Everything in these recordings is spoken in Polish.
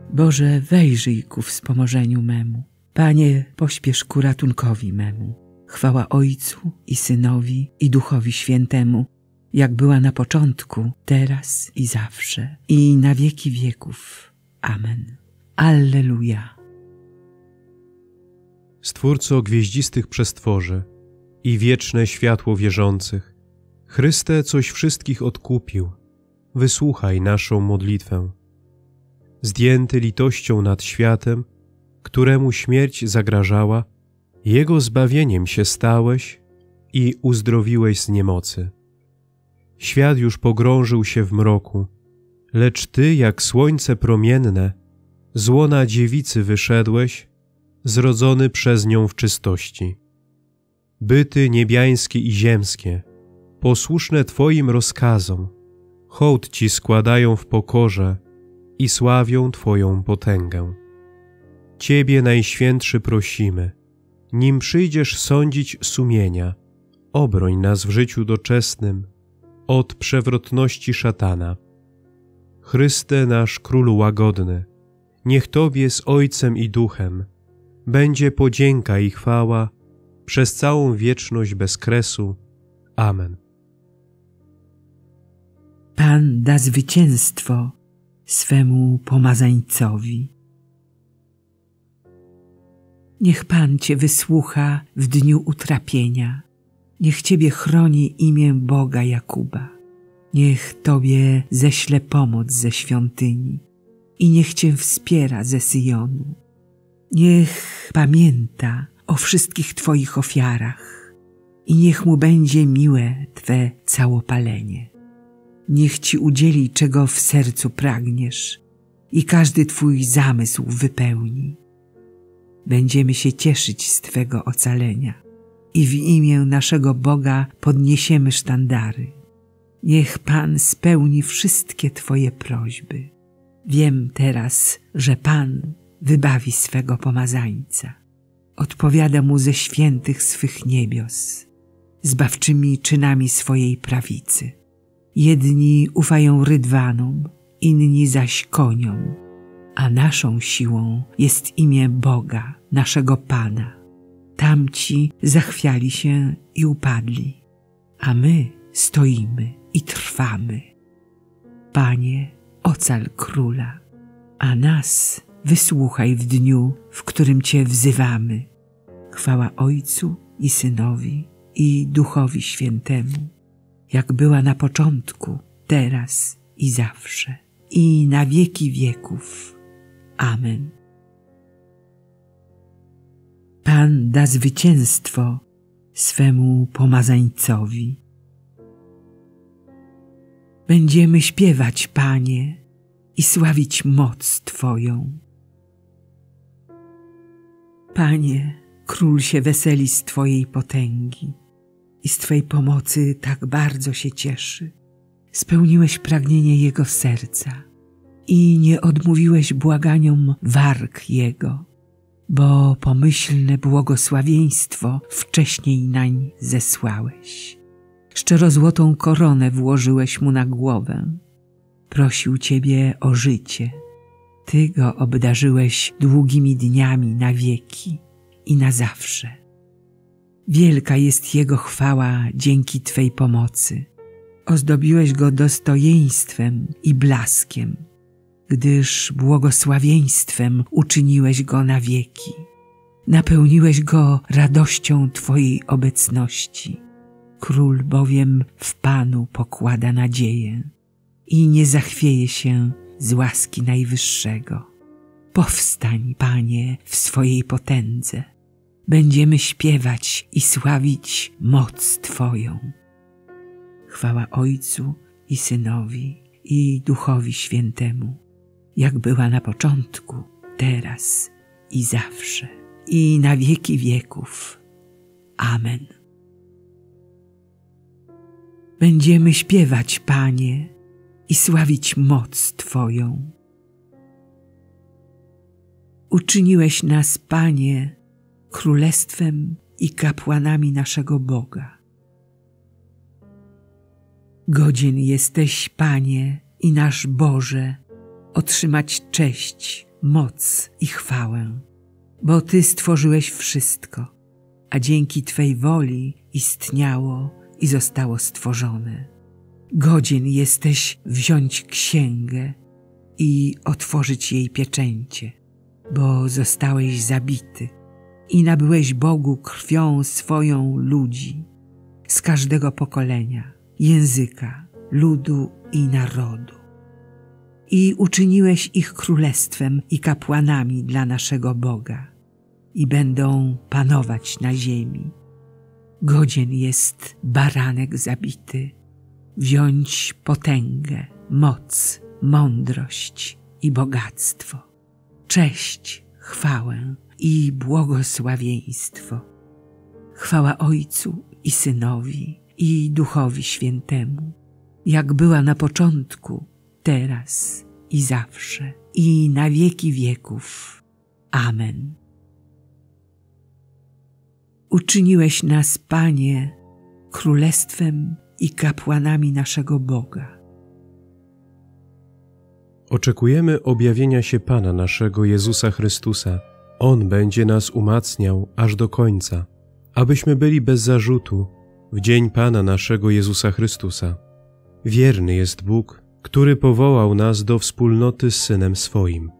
Boże, wejrzyj ku wspomożeniu memu. Panie, pośpiesz ku ratunkowi memu. Chwała Ojcu i Synowi i Duchowi Świętemu, jak była na początku, teraz i zawsze, i na wieki wieków. Amen. Alleluja. Stwórco gwieździstych przestworzy i wieczne światło wierzących, Chryste, coś wszystkich odkupił, wysłuchaj naszą modlitwę. Zdjęty litością nad światem, któremu śmierć zagrażała, Jego zbawieniem się stałeś i uzdrowiłeś z niemocy. Świat już pogrążył się w mroku, lecz Ty, jak słońce promienne, z łona dziewicy wyszedłeś, zrodzony przez nią w czystości. Byty niebiańskie i ziemskie, posłuszne Twoim rozkazom, hołd Ci składają w pokorze i sławią Twoją potęgę. Ciebie, Najświętszy, prosimy, nim przyjdziesz sądzić sumienia, obroń nas w życiu doczesnym od przewrotności szatana. Chryste, nasz Królu łagodny, niech Tobie z Ojcem i Duchem będzie podzięka i chwała przez całą wieczność bez kresu. Amen. Pan da zwycięstwo swemu pomazańcowi. Niech Pan Cię wysłucha w dniu utrapienia. Niech Ciebie chroni imię Boga Jakuba. Niech Tobie ześle pomoc ze świątyni i niech Cię wspiera ze Syjonu. Niech pamięta o wszystkich Twoich ofiarach i niech Mu będzie miłe Twe całopalenie. Niech Ci udzieli, czego w sercu pragniesz i każdy Twój zamysł wypełni. Będziemy się cieszyć z Twego ocalenia i w imię naszego Boga podniesiemy sztandary. Niech Pan spełni wszystkie Twoje prośby. Wiem teraz, że Pan wybawi swego pomazańca. Odpowiada Mu ze świętych swych niebios, zbawczymi czynami swojej prawicy. Jedni ufają rydwanom, inni zaś koniom, a naszą siłą jest imię Boga, naszego Pana. Tamci zachwiali się i upadli, a my stoimy i trwamy. Panie, ocal króla, a nas wysłuchaj w dniu, w którym Cię wzywamy. Chwała Ojcu i Synowi i Duchowi Świętemu, jak była na początku, teraz i zawsze, i na wieki wieków. Amen. Pan da zwycięstwo swemu pomazańcowi. Będziemy śpiewać, Panie, i sławić moc Twoją. Panie, Król się weseli z Twojej potęgi i z Twej pomocy tak bardzo się cieszy. Spełniłeś pragnienie Jego serca i nie odmówiłeś błaganiom warg Jego, bo pomyślne błogosławieństwo wcześniej nań zesłałeś. Szczerozłotą koronę włożyłeś mu na głowę. Prosił Ciebie o życie. Ty go obdarzyłeś długimi dniami na wieki i na zawsze. Wielka jest Jego chwała dzięki Twej pomocy. Ozdobiłeś go dostojeństwem i blaskiem, gdyż błogosławieństwem uczyniłeś go na wieki. Napełniłeś go radością Twojej obecności. Król bowiem w Panu pokłada nadzieję i nie zachwieje się z łaski Najwyższego. Powstań, Panie, w swojej potędze. Będziemy śpiewać i sławić moc Twoją. Chwała Ojcu i Synowi i Duchowi Świętemu, jak była na początku, teraz i zawsze, i na wieki wieków. Amen. Będziemy śpiewać, Panie, i sławić moc Twoją. Uczyniłeś nas, Panie, królestwem i kapłanami naszego Boga. Godzien jesteś, Panie i nasz Boże, otrzymać cześć moc i chwałę, bo Ty stworzyłeś wszystko, a dzięki Twej woli istniało i zostało stworzone. Godzien jesteś wziąć księgę i otworzyć jej pieczęcie, bo zostałeś zabity i nabyłeś Bogu krwią swoją ludzi z każdego pokolenia, języka, ludu i narodu. I uczyniłeś ich królestwem i kapłanami dla naszego Boga i będą panować na ziemi. Godzien jest baranek zabity, wziąć potęgę, moc, mądrość i bogactwo, cześć, chwałę i błogosławieństwo. Chwała Ojcu i Synowi i Duchowi Świętemu, jak była na początku, teraz i zawsze, i na wieki wieków. Amen. Uczyniłeś nas, Panie, królestwem i kapłanami naszego Boga. Oczekujemy objawienia się Pana naszego Jezusa Chrystusa. On będzie nas umacniał aż do końca, abyśmy byli bez zarzutu w dzień Pana naszego Jezusa Chrystusa. Wierny jest Bóg, który powołał nas do wspólnoty z Synem swoim.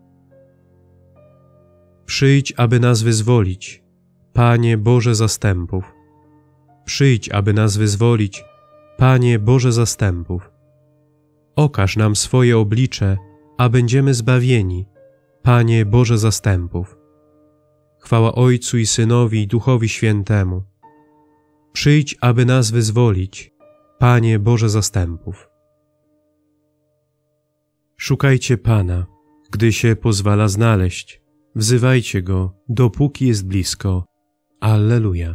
Przyjdź, aby nas wyzwolić, Panie Boże zastępów. Przyjdź, aby nas wyzwolić, Panie Boże zastępów. Okaż nam swoje oblicze, a będziemy zbawieni, Panie Boże zastępów. Chwała Ojcu i Synowi i Duchowi Świętemu. Przyjdź, aby nas wyzwolić, Panie Boże zastępów. Szukajcie Pana, gdy się pozwala znaleźć. Wzywajcie Go, dopóki jest blisko. Alleluja.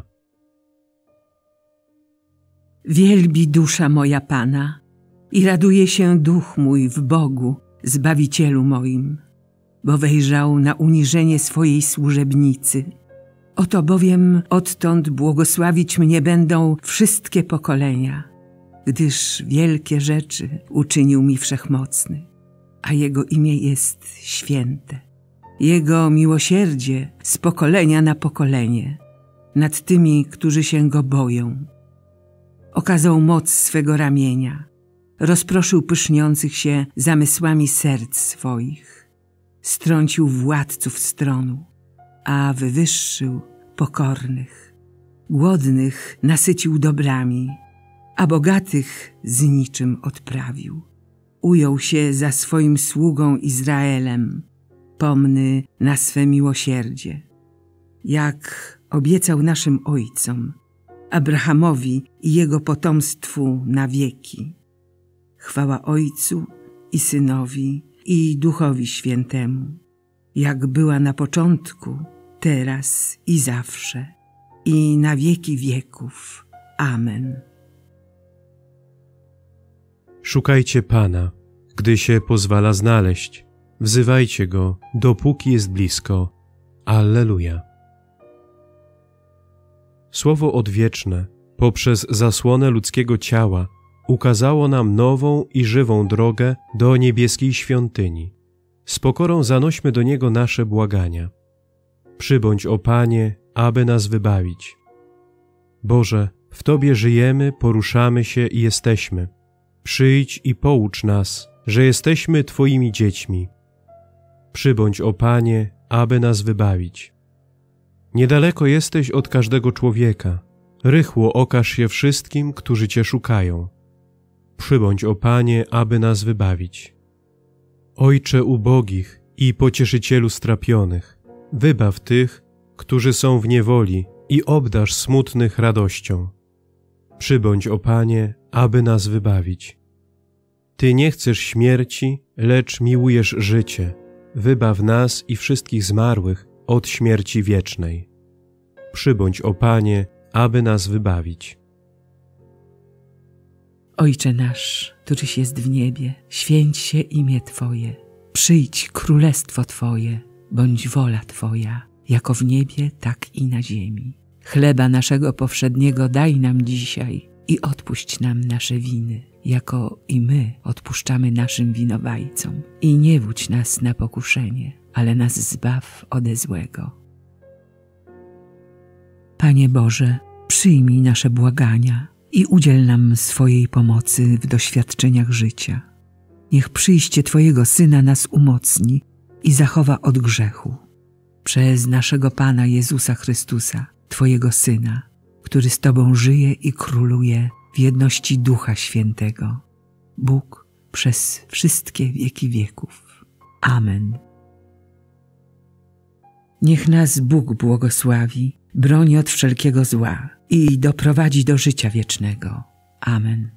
Wielbi dusza moja Pana i raduje się duch mój w Bogu, Zbawicielu moim, bo wejrzał na uniżenie swojej służebnicy. Oto bowiem odtąd błogosławić mnie będą wszystkie pokolenia, gdyż wielkie rzeczy uczynił mi Wszechmocny, a Jego imię jest święte. Jego miłosierdzie z pokolenia na pokolenie nad tymi, którzy się Go boją. Okazał moc swego ramienia, rozproszył pyszniących się zamysłami serc swoich, strącił władców stronu, a wywyższył pokornych. Głodnych nasycił dobrami, a bogatych z niczym odprawił. Ujął się za swoim sługą Izraelem, pomny na swe miłosierdzie, jak obiecał naszym ojcom, Abrahamowi i jego potomstwu na wieki. Chwała Ojcu i Synowi i Duchowi Świętemu, jak była na początku, teraz i zawsze, i na wieki wieków. Amen. Szukajcie Pana, gdy się pozwala znaleźć. Wzywajcie Go, dopóki jest blisko. Alleluja. Słowo odwieczne, poprzez zasłonę ludzkiego ciała, ukazało nam nową i żywą drogę do niebieskiej świątyni. Z pokorą zanośmy do Niego nasze błagania. Przybądź, o Panie, aby nas wybawić. Boże, w Tobie żyjemy, poruszamy się i jesteśmy. Przyjdź i poucz nas, że jesteśmy Twoimi dziećmi. Przybądź, o Panie, aby nas wybawić. Niedaleko jesteś od każdego człowieka. Rychło okaż się wszystkim, którzy Cię szukają. Przybądź, o Panie, aby nas wybawić. Ojcze ubogich i pocieszycielu strapionych, wybaw tych, którzy są w niewoli i obdarz smutnych radością. Przybądź, o Panie, aby nas wybawić. Ty nie chcesz śmierci, lecz miłujesz życie. Wybaw nas i wszystkich zmarłych od śmierci wiecznej. Przybądź, o Panie, aby nas wybawić. Ojcze nasz, któryś jest w niebie, święć się imię Twoje. Przyjdź królestwo Twoje, bądź wola Twoja, jako w niebie, tak i na ziemi. Chleba naszego powszedniego daj nam dzisiaj i odpuść nam nasze winy, jako i my odpuszczamy naszym winowajcom. I nie wódź nas na pokuszenie, ale nas zbaw ode złego. Panie Boże, przyjmij nasze błagania i udziel nam swojej pomocy w doświadczeniach życia. Niech przyjście Twojego Syna nas umocni i zachowa od grzechu. Przez naszego Pana Jezusa Chrystusa, Twojego Syna, który z Tobą żyje i króluje w jedności Ducha Świętego, Bóg przez wszystkie wieki wieków. Amen. Niech nas Bóg błogosławi, broni od wszelkiego zła i doprowadzi do życia wiecznego. Amen.